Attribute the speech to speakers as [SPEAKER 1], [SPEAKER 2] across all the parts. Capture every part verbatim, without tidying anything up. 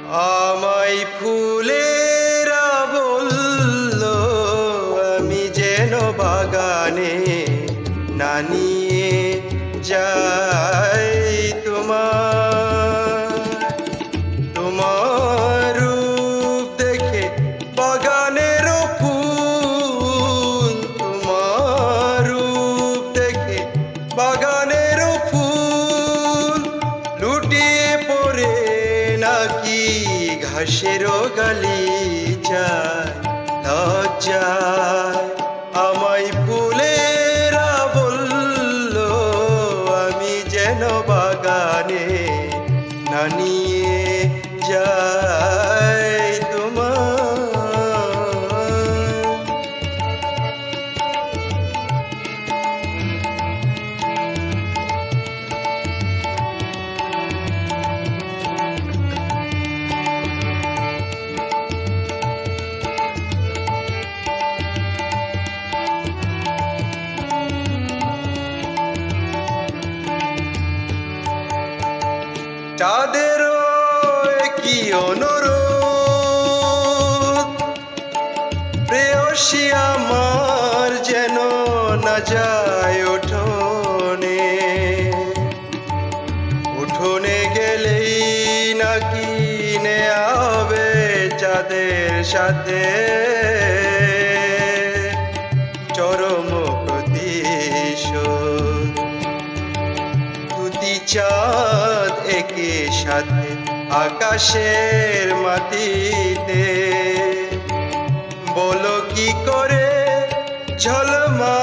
[SPEAKER 1] আমায় ফুলেরা বলল আমি যেন বাগানে না নিয়ে যাই তোমার তোমার রূপ দেখে বাগানের ফুল তোমার রূপ দেখে বাগানের ফুল লুটিয়ে পড়ে নাকি ঘাসের গালিচায় লজ্জায় আমায় ফুলেরা বলল আমি যেন বাগানে না নিয়ে যাই তোমার চাঁদেরও কি অনুরোধ প্রেয়সী আমার যেন না যায় উঠোনে উঠোনে গেলেই নাকি নেয়া হবে চাঁদের সাথে চরম প্রতিশোধ দুটি চাঁদ একে সাথে আকাশের মাটিতে বলো কি করে ঝলমা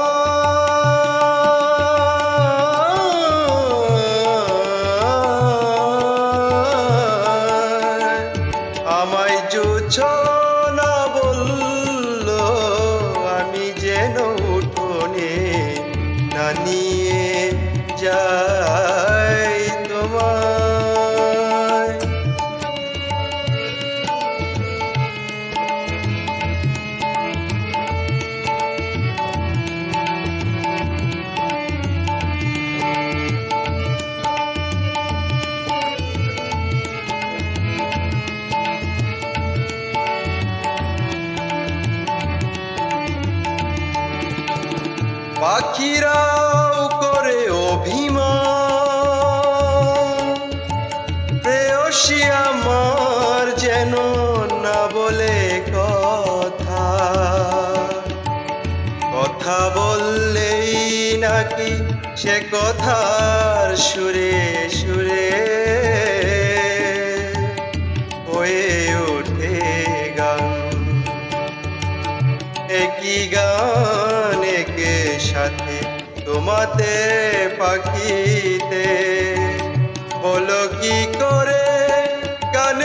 [SPEAKER 1] আমায় জোছনা বলল আমি যেন উঠোনে না নিয়ে যাই তোমার পাখিরাও করে অভিমান প্রেয়সী আমার যেন না বলে কথা কথা বললেই নাকি সে কথার সুরে সুরে হয়ে ওঠে গান একই গান একে সাথে তোমাতে পাখিতে বলো কি করে গান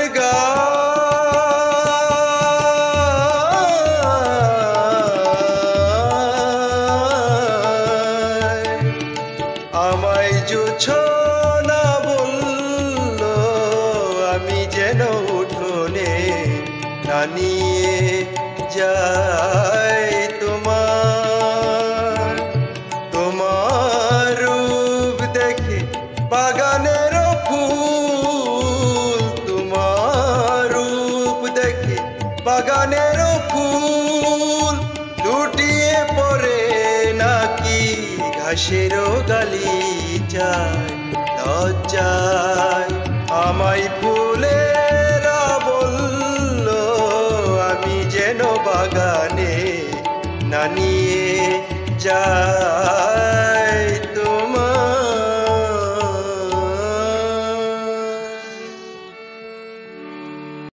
[SPEAKER 1] গায় আমায় জোছনা বলল আমি যেন উঠোনে না নিয়ে যাই তোমার তোমার রূপ দেখে বাগানের ফুল তোমার রূপ দেখে বাগানের ফুল লুটিয়ে পড়ে নাকি ঘাসের গালিচায় লজ্জায় আমায় ফুলেরা বলল আমি যেন বাগানে না নিয়ে যাই।